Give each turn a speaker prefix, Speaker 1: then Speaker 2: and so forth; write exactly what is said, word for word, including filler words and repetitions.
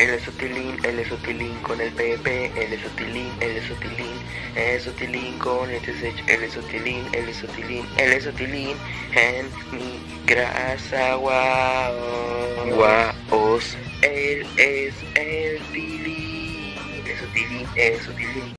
Speaker 1: Él es sutilín, él es sutilín con el P P, él es sutilín, él es sutilín, él es sutilín con el T S H, él es sutilín, él es sutilín, él es sutilín en mi grasa, guau, guaos, él es el tilín, él es sutilín, él es sutilín.